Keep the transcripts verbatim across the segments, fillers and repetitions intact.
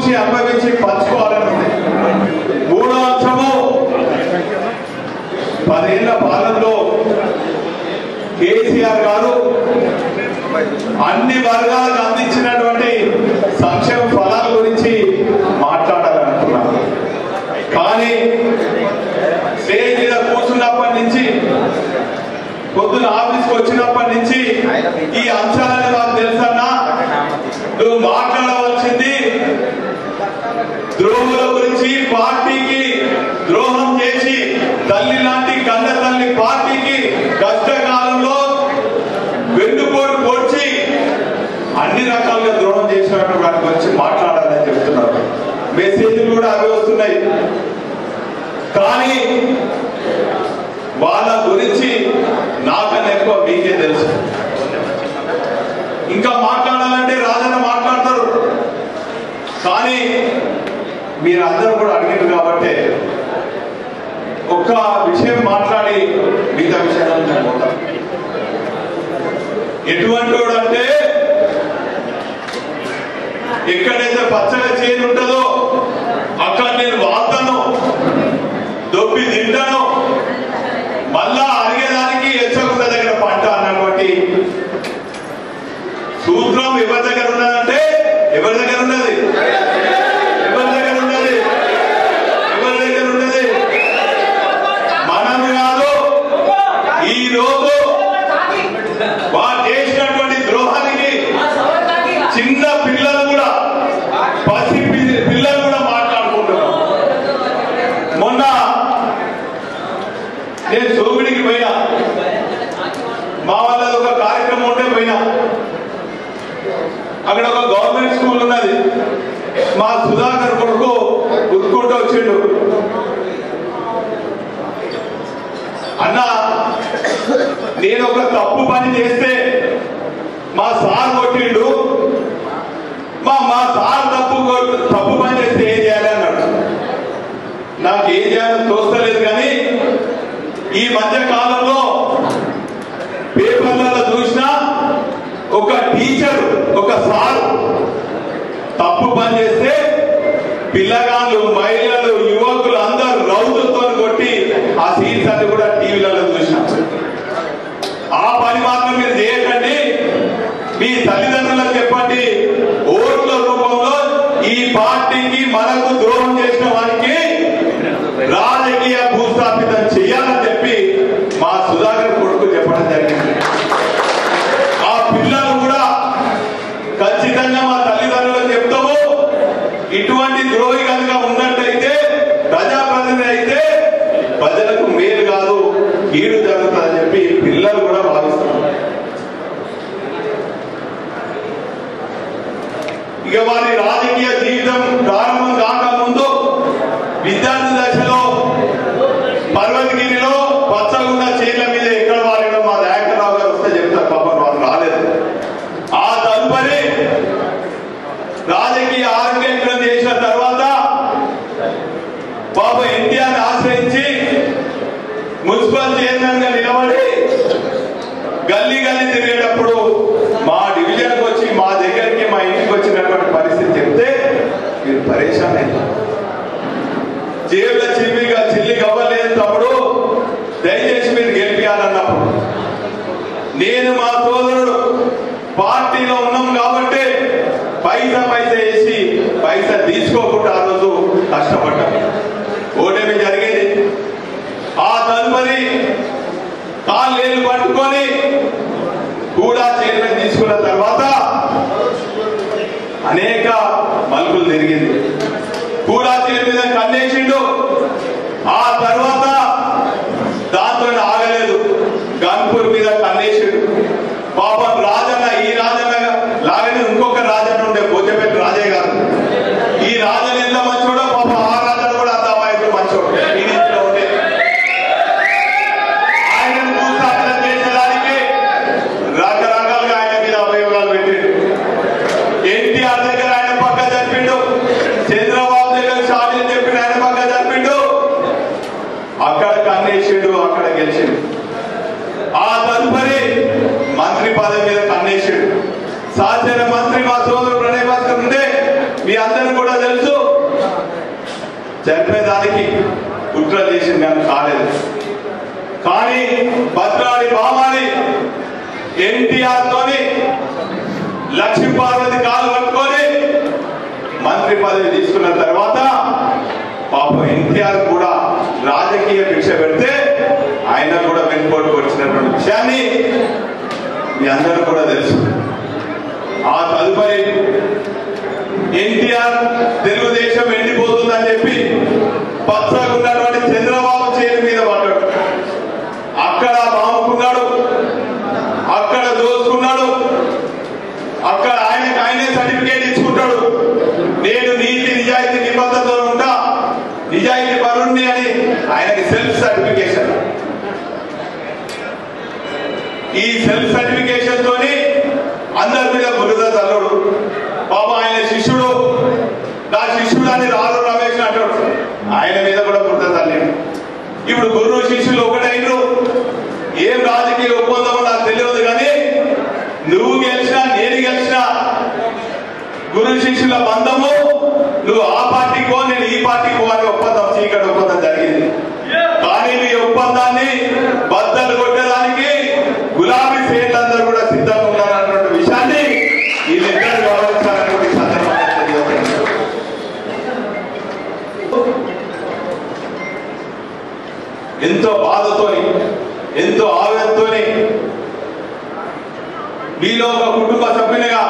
చూసి అనుభవించి పంచుకోవాలని ఉంది. మూడో అంశము పదేళ్ల పాలనలో కేసీఆర్ గారు అన్ని వర్గాలకు అందించినటువంటి సంక్షేమ ఫలాల గురించి మాట్లాడాలనుకున్నారు. కానీ స్టేజ్ మీద కూర్చున్నప్పటి నుంచి పొద్దున ఆఫీస్కి వచ్చినప్పటి నుంచి ఈ అంశాలను నాకు తెలుసన్నా, నువ్వు మాట్లాడవలసింది ద్రోహుల గురించి, పార్టీకి ద్రోహం చేసి తల్లి లాంటి కన్న తల్లి పార్టీకి కష్టకాలంలో వెన్నుపోటు పొడిచి అన్ని రకాలుగా ద్రోహం చేసినటువంటి వాటి గురించి మాట్లాడాలని చెప్తున్నారు. మెసేజ్లు కూడా అవే వస్తున్నాయి. కానీ వాళ్ళ గురించి నాకన్నా ఎక్కువ మీకే తెలుసు. ఇంకా మాట్లాడాలంటే రాజన్న మాట్లాడతారు. కానీ మీరందరూ కూడా అడిగారు కాబట్టి ఒక్క విషయం మాట్లాడి మిగతా విషయాలను నేను పోతాను. ఎటువంటి వాడు అంటే ఎక్కడైతే పచ్చగా చేను ఉంటుందో అక్కడ నేను వాళ్తాను, దొబ్బి తింటాను, మళ్ళా అడిగేదానికి ఎచ్చకుండా దగ్గర పంట అన్నటువంటి సూత్రం ఎవరి దగ్గర ఉన్నదంటే ఎవరి దగ్గర ఉన్నది ఎవరి దగ్గర ఉన్నది ఎవరి దగ్గర ఉన్నది మనం కాదు. ఈ రోజు వారు చేసినటువంటి ద్రోహానికి చిన్న పిల్లలు కూడా, పసి పిల్లలు కూడా మాట్లాడుకుంటున్నారు. మొన్న నేను సోమిడికి పోయినా, మా వాళ్ళది ఒక కార్యక్రమం ఉంటే పోయినా. అక్కడ ఒక గవర్నమెంట్ స్కూల్ ఉన్నది. మా సుధాకర్ కొడుకు గుర్తుకుంటూ వచ్చిండు, అన్న నేను ఒక తప్పు పని చేస్తే మా సార్ కొట్టిండు, మా మా సార్ తప్పు తప్పు పని చేస్తే ఏం చేయాలి అన్నాడు. నాకు ఏం చేయాలో తోస్తలేదు. కానీ ఈ మధ్య కాలంలో పేపర్లలో చూసినా ఒక టీచర్ ఒక సార్ తప్పు పని చేస్తే పిల్లగాళ్ళు, మహిళలు, యువకులు అందరూ రౌతులతో కొట్టి ఆ సీన్స్ అన్ని కూడా టీవీలలో చూసినా. ఆ పని మాత్రం మీరు చేయకండి, మీ తల్లిదండ్రులకు చెప్పండి, ఓట్ల రూపంలో ఈ పార్టీకి మనకు ద్రోహం చేసిన వారికి రాజకీయ భూస్థాపితం చేయాలని చెప్పి మా సుధాకర్ కొడుకు చెప్పడం జరిగింది. ఆ పిల్లలు కూడా ఖచ్చితంగా మా తల్లిదండ్రులకు చెప్తాము, ఇటువంటి ద్రోహి కనుక ఉన్నట్టయితే, ప్రజాప్రతినిధి అయితే ప్రజలకు మేలు కాదు కీడు జరుగుతుందని చెప్పి పిల్లలు కూడా భావిస్తున్నారు. ఇక వారి రాజకీయ జీవితం ప్రారంభం కాక ముందు విద్యార్థి దశలో పర్వతగిరిలో పచ్చగున్న చీరల మీద ఎక్కడ వారిలో మా దయాకర్రావు గారు వస్తే చెప్తారు. పాపం వారు రాలేదు. ఆ తదుపరి రాజకీయ ఆరోగ్యం చేసిన తర్వాత పాప ఎన్టీఆర్ ఆశ్రయించి మున్సిపల్ చైర్మన్ గా నిలబడి గల్లీ గల్లీ తిరిగేటప్పుడు మా డివిజన్కి వచ్చి మా దగ్గరికి మా ఇంటికి వచ్చినటువంటి పరిస్థితి చెప్తే మీరు పరేషాన్ అయ్యారు. జేబుల చిల్లిగా చిల్లి గవ్వలేదు తమ్ముడు, దయచేసి మీరు గెలిపించాలన్నప్పుడు నేను మా సోదరుడు పార్టీలో ఉన్నాం కాబట్టి పైసా పైసా వేసి పైసా తీసుకోకుండా ఆ రోజు కష్టపడ్డాం. ఓటమి జరిగింది. ఆ తదుపరి కాళ్ళు పట్టుకొని కూడా చైర్మన్ తీసుకున్న తర్వాత అనేక మలుపులు తిరిగింది. కూడా చైర్మన్ మీద కన్నేసిండు. ఆ తర్వాత దాంతో ఆగలేదు, గన్పూర్ మీద కన్నేసిండు. పాపం రాజన్న, ఈ రాజన్న లాగానే ఇంకొక రాజన్న ఉండే పోచపల్లి రాజయ్య గారు. ఈ రాజన్న ఎంత మంచోడో పాపం ఆ రాజన్న కూడా అంత అమాయకుడు మంచోడు. ఈ రీతిలో ఉండే ఆయన భూస్థాపన చేసేదానికి రకరకాలుగా ఆయన మీద అభియోగాలు పెట్టిండు. ఎన్టీఆర్ దగ్గర ఆయన పక్క జరిపిండు, చంద్రబాబు దగ్గర షాడీలు చెప్పిండు, ఆయన పక్క జరిపిండు. అక్కడ కన్నేసిండు, అక్కడ గెలిచిండు. ఆ తదుపరి మంత్రి పదవి మీద కన్నేసిండు. సహచర మంత్రి మా సోదరు ప్రణయ్ భాస్కర్ ఉండే మీ అందరూ కూడా తెలుసు చంపేదానికి కుట్ర చేసిన కానీ కాలేదు. కానీ భద్రాడి బామాని ఎన్టీఆర్ తోని లక్ష్మీ పార్వతి కాలు పట్టుకొని మంత్రి పదవి తీసుకున్న తర్వాత పాపం ఎన్టీఆర్ కూడా రాజకీయ భిక్ష పెడితే ఆయన కూడా వెనుకోటుకు వచ్చినటువంటి విషయాన్ని మీ అందరూ కూడా తెలుసు. ఆ తదుపరి ఎన్టీఆర్ తెలుగుదేశం ఎండిపోతుందని చెప్పి పచ్చగా ఉన్నటువంటి చంద్రబాబు చేతి మీద పడ్డాడు. అక్కడ బాముకున్నాడు, అక్కడ దోసుకున్నాడు, అక్కడ ఆయనకు ఆయనే సర్టిఫికేట్ ఇచ్చుకుంటాడు. నేను నీతి నిజాయితీ నిబద్ధతతో ఉంటా, నిజాయితీ పరుణ్ణి అని ఆయనకి సెల్ఫ్ సర్టిఫికేషన్. ఈ సెల్ఫ్ సర్టిఫికేషన్ తోని అందరి మీద బురద చల్లుడు. బాబా ఆయన శిష్యుడు, నా శిష్యుడు అని రారు రమేష్ అంటాడు, ఆయన మీద కూడా బురద చల్లాడు. ఇప్పుడు గురువు శిష్యులు ఒకటైనరు. ఏం రాజకీయ ఒప్పందమో నాకు తెలియదు, కానీ నువ్వు గెలిచినా నేను గెలిచినా గురు శిష్యుల బంధము, నువ్వు ఆ పార్టీకో నేను ఈ పార్టీకో అని ఒప్పందం, చీకటి ఒప్పందం జరిగింది. కానీ మీ ఒప్పందాన్ని బద్దలు కొట్టడానికి గులాబీ శ్రేణులందరూ కూడా సిద్ధంగా ఉన్నారన్నటువంటి విషయాన్ని వీళ్ళిద్దరు గౌరవించాలన్నటువంటి సందర్భంగా తెలియజేస్తున్నారు. ఎంతో బాధతోని, ఎంతో ఆవేదనతోని మీలో ఒక కుటుంబ సభ్యునిగా,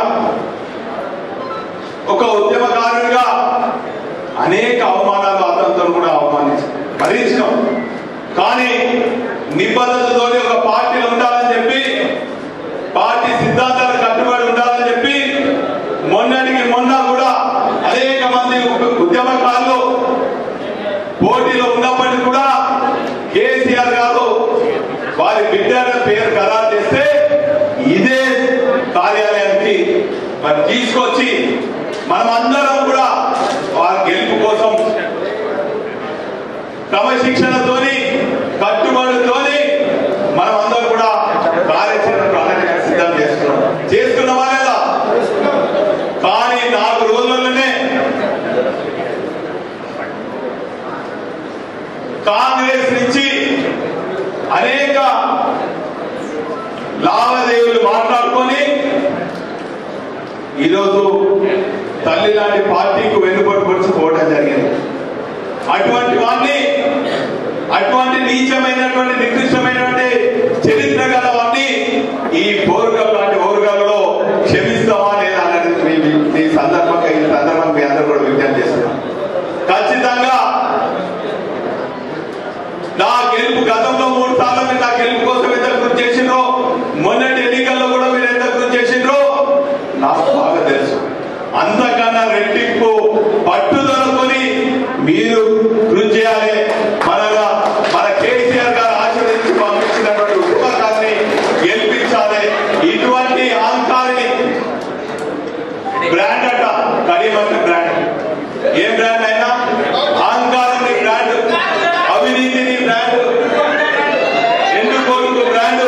ఒక ఉద్యమకారునిగా అనేక అవమానాలు అతనితో కూడా అవమానించాం, భరించాం. కానీ నిబద్ధతతో ఒక పార్టీలో ఉండాలని చెప్పి, పార్టీ సిద్ధాంతాలకు కట్టుబడి ఉండాలని చెప్పి మొన్నటికి మొన్న కూడా అనేక మంది ఉద్యమకారులు పోటీలో ఉన్నప్పటికీ కూడా కేసీఆర్ గారు వారి బిడ్డల పేరు ఖరారు చేస్తే ఇదే కార్యాలయానికి మరి తీసుకొచ్చి మనమందరం కూడా వారి గెలుపు కోసం క్రమశిక్షణతోని కట్టుబడితోని మనమందరం కూడా కార్యాచరణ ప్రణాళిక సిద్ధం చేస్తున్నాం. చేసుకున్నామా లేదా? కానీ నాలుగు రోజుల్లోనే కాంగ్రెస్ నుంచి అనేక లావాదేవీలు మాట్లాడుకొని ఈరోజు తల్లి లాంటి పార్టీకి వెనుబడి పొడుచుకోవడం జరిగింది. అటువంటి వాడిని, అటువంటి నీచమైనటువంటి నికృష్టమైనటువంటి చరిత్ర గల వాడిని ఈ పోరుగల్ లాంటి ఓరుగల్లో క్షమిస్తామా లేదా అనేది మీ సందర్భంగా ఈ సందర్భంగా మీ అందరూ కూడా విజ్ఞప్తి చేస్తున్నాం. ఖచ్చితంగా నా గెలుపు గతంలో మూడు సార్లు మీరు నా గెలుపు కోసం ఎంత కృషి చేసిండ్రో, మొన్నటి ఎన్నికల్లో కూడా మీరు ఎంత కృషి చేసిండ్రో నాకు బాగా తెలుసు. అంతకన్నా రెట్టింపు పట్టుదలతోని మీరు కృషి చేయాలి. మనగా మన కేసీఆర్ గారు ఆశీర్వదించి పంపించినటువంటి ఉపకారాన్ని గెలిపించాలి. ఇటువంటి అహంకారిని బ్రాండ్ అట కరీమంటే బ్రాండ్, ఏ బ్రాండ్ అయినా అహంకారం నీ బ్రాండ్, అవినీతి నీ బ్రాండ్, ఎన్నుకోరుకు బ్రాండ్,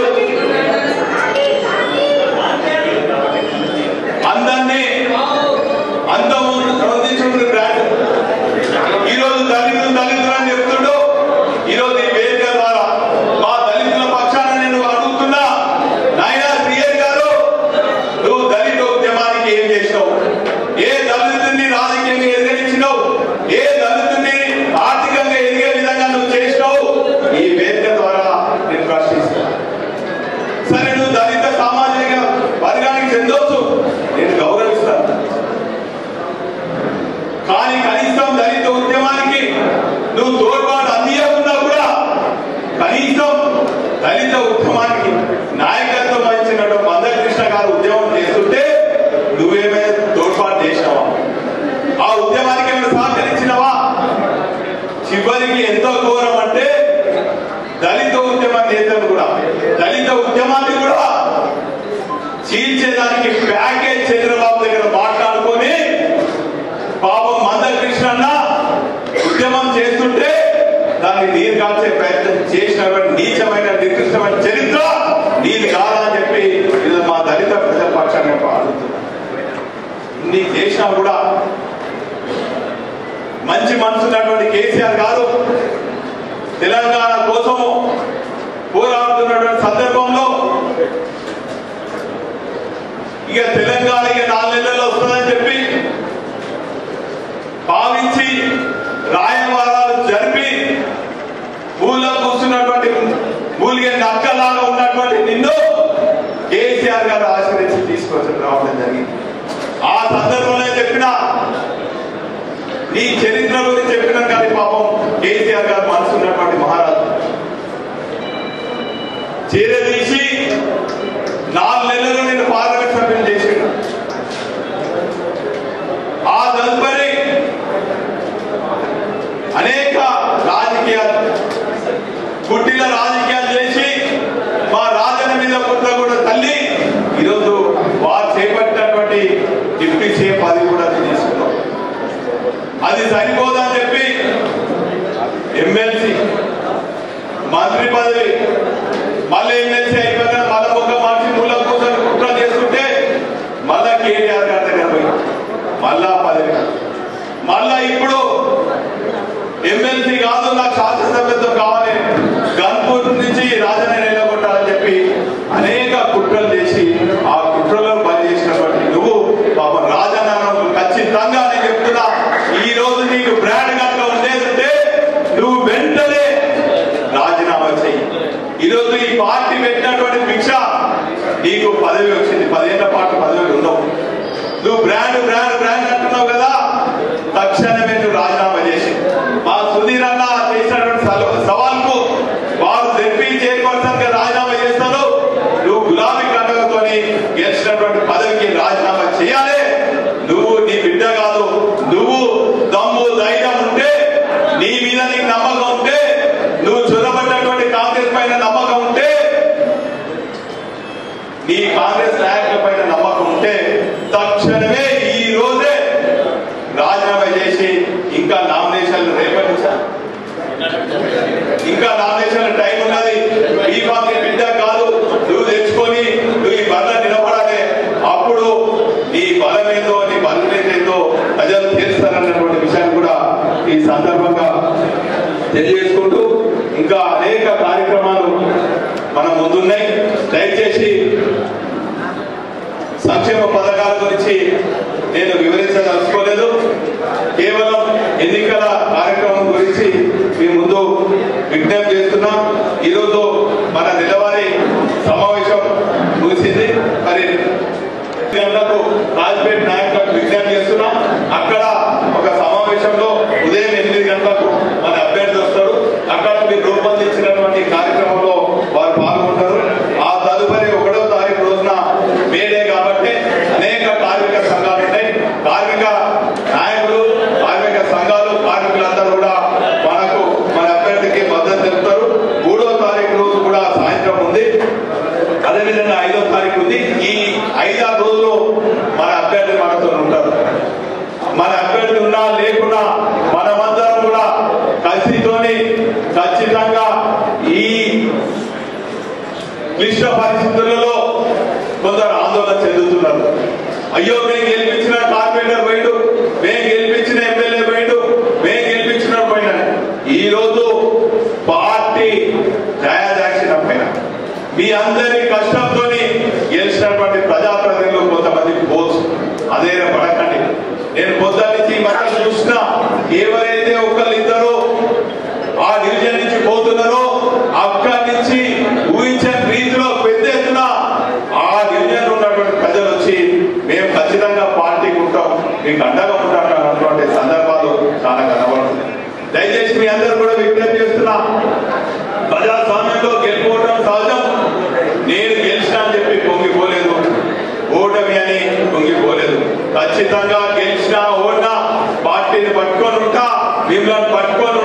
అందరినీ అందము అందించుకునే బ్రాండ్. ఈరోజు దళితులు దళితులు అని చెప్తుండో, ఈరోజు ఈ వేదిక ద్వారా మా దళితుల పక్షాన నేను అడుగుతున్నా, నాయన శ్రీహరి గారు, నువ్వు దళిత ఉద్యమానికి ఏం చేసినావు? ఏ దళితుడిని రాజకీయంగా ఎదిరించినావు? ఏ దళితుడిని ఆర్థికంగా ఎదిగే విధంగా నువ్వు చేసినావు? ఈ వేదిక ద్వారా నేను ప్రశ్నిస్తాను. సరే, నువ్వు దళిత సామాజిక వర్గానికి చెందవచ్చు, నేను గౌరవిస్తాను. కానీ కనీసం దళిత ఉద్యమానికి నువ్వు తోడ్పాటు అందియకున్నా కూడా కనీసం దళిత ఉద్యమానికి నాయకత్వం వహించినటువంటి మందకృష్ణ గారు ఉద్యమం చేస్తుంటే నువ్వేమైనా తోడ్పాటు చేసినావా? ఆ ఉద్యమానికి ఏమైనా సహకరించినవా? చివరికి ఎంతో ఘోరం అంటే దళిత ఉద్యమ నేతలు కూడా, దళిత ఉద్యమాన్ని కూడా చీల్చేదానికి ప్యాకేజ్ చంద్రబాబు దగ్గర మాట్లాడుకొని పాపం మందకృష్ణ ఉద్యమం చేస్తుంటే దాన్ని నీరు కాల్చే ప్రయత్నం చేసినటువంటి నీచమైన నికృష్టమైన చరిత్ర నీది కాదని చెప్పి ఇది మా దళిత ప్రజల పక్షాన్ని అడుగుతున్నా. ఇన్ని చేసినా కూడా మంచి మనసు ఉన్నటువంటి కేసీఆర్ గారు తెలంగాణ కోసము పోరాడుతున్నటువంటి సందర్భంలో ఇక తెలంగాణ ఇక నాలుగు నెలల్లో వస్తుందని చెప్పి భావించి రాయవారాలు జరిపి ఊళ్ళో కూర్చున్నటువంటి ఊలిగే నక్కలాగా ఉన్నటువంటి నిన్ను కేసీఆర్ గారు ఆశీర్వదించి తీసుకొచ్చి రావడం జరిగింది. ఆ సందర్భంలో చెప్పిన నీ చరిత్ర గురించి చెప్పినా కానీ పాపం కేసీఆర్ గారు మనసు ఉన్నటువంటి మహారాజు చేరదీసి నాలుగు నెలలు నేను పార్లమెంట్ సభ్యులు చేసిన ఆ తదుపరి అనేక రాజకీయాలు కుట్టిల రాజకీయాలు చేసి మా రాజన్న మీద కుట్ర కూడా తల్లి ఈరోజు వారు చేపట్టినటువంటి డిప్యూటీ సీఎం పదవి కూడా తీసుకున్నాం. అది సరిపోదని చెప్పి ఎమ్మెల్సీ మంత్రి పదవి మళ్ళీ ఎమ్మెల్సీ అయిపోయినా మళ్ళీ ఒక మనిషి మూల కూర్చొని కుట్ర చేస్తుంటే మళ్ళా కేటీఆర్ గారి దగ్గర పోయి మళ్ళా పదవి మళ్ళా ఇప్పుడు ఎమ్మెల్సీ కాదు నాకు శాసనసభ్యత్వం కావాలి గన్పూర్ నుంచి రాజన్న నిలబొట్టాలని చెప్పి అనేక కుట్రలు చేసి ఆ కుట్రలో పనిచేసినటువంటి నువ్వు పాపం రాజన్న ఖచ్చితంగా నేను చెప్తున్నా ఈ రోజు నీకు బ్రాండ్ కనుక ఉండేదంటే నువ్వు వెంటనే రాజీనామా చేయి. ఈరోజు ఈ పార్టీ పెట్టినటువంటి భిక్ష నీకు పదవి వచ్చింది, పదేళ్ల పాటు పదవి ఉండవు. నువ్వు బ్రాండ్ బ్రాండ్ బ్రాండ్ అంటున్నావు కదా, తక్షణమే నువ్వు రాజీనామా చేసి మా సుధీర్ అన్న చేసినటువంటి సవాల్కు వారు జెడ్పీ చైర్పర్సన్ గా రాజీనామా చేస్తారు. నువ్వు గులాబీ కండగతో గెలిచినటువంటి పదవికి రాజీనామా చేయాలి. నువ్వు నీ బిడ్డ కాదు, నువ్వు దమ్ము ధైర్యం ఉంటే, నీ మీద నీకు నమ్మకం ఉంటే, నువ్వు చొరబడ్డటువంటి కాంగ్రెస్ పైన నమ్మకం ఉంటే, నీ కాంగ్రెస్ నాయకుల పైన నమ్మకం ఉంటే తక్షణమే ఈ రోజే రాజీనామా చేసి ఇంకా నామినేషన్లు రేపటించాలి. ఇంకా నామినేషన్ టైం ఉన్నది. ఈ పార్టీ బిడ్డ కాదు, నువ్వు తెచ్చుకొని నువ్వు ఈ బల్ల నిలబడాలి. అప్పుడు నీ బలమేదో నీ బలమేదో ప్రజలు చేస్తారన్నటువంటి విషయాన్ని కూడా ఈ సందర్భంగా తెలియజేసుకుంటూ ఇంకా అనేక కార్యక్రమాలు మన ముందున్నాయి. దయచేసి సంక్షేమ పథకాల గురించి నేను వివరించదలుచుకోలేదు. కేవలం ఎన్నికల కార్యక్రమం గురించి మీ ముందు విజ్ఞప్తి చేస్తున్నాం. ఈరోజు మన నెలవారీ సమావేశం ముగిసింది. మరి గంటలకు రాజ్పేట్ నాయకులకు విజ్ఞప్తి చేస్తున్నాం. అక్కడ ఒక సమావేశంలో ఉదయం ఎనిమిది గంటలకు మన అభ్యర్థి వస్తారు. అక్కడ మీరు రూపొందించినటువంటి కార్యక్రమంలో వారు పాల్గొంటారు. ఆ తదుపరి ఒకటో తారీఖు రోజున మేడే కాబట్టి అనేక కార్మిక సంఘాలు ఉంటాయి. కార్మిక నాయకులు, కార్మిక సంఘాలు, కార్మికులందరూ కూడా మనకు మన అభ్యర్థికి మద్దతు తెలుపుతారు. మూడో తారీఖు రోజు కూడా సాయంత్రం ఉంది, అదేవిధంగా ఐదో తారీఖు ఉంది. ఈ ఐదారు రోజులు మన అభ్యర్థి మనతో ఉంటారు. మన అభ్యర్థి ఉన్నా లేకున్నా మనమందరం కూడా కలిసితోని ఖచ్చితంగా ఈ క్లిష్ట పరిస్థితులలో కొందరు ఆందోళన చెందుతున్నారు. అయ్యో మేము గెలిపించిన కార్పొరేటర్ పోయిండు, మేము గెలిపించిన ఎమ్మెల్యే పోయిండు, మేము గెలిపించిన పోయినా. ఈ రోజు పార్టీ దయాదాక్షిణ పైన మీ అందరి కష్టంతో గెలిచినటువంటి ప్రజాప్రతినిధులు కొంతమంది పోవచ్చు. అదే పడకండి. నేను పొద్దు నుంచి మనం చూసిన ఎవరైతే ఒకళ్ళు ఇద్దరు ఆ డివిజన్ నుంచి పోతున్నారో అక్కడి నుంచి ఊహించని రీతిలో పెద్ద ఎత్తున ఆ డివిజన్ ఉన్నటువంటి ప్రజలు వచ్చి మేము ఖచ్చితంగా పార్టీకి ఉంటాం, మీకు అండగా ఉంటాం అన్నటువంటి సందర్భాలు చాలా కనబడుతుంది. దయచేసి మీ అందరూ కూడా విజ్ఞప్తి చేస్తున్నా, ప్రజాస్వామ్యంలో గెలుపోవడం సహజం. నేను గెలిచినా అని చెప్పి పొంగిపోలేదు, ఓటమి అని పొంగిపోలేదు. ఖచ్చితంగా గెలిచినా ఓడినా పార్టీని పట్టుకొని ఉంటా, మిమ్మల్ని పట్టుకొని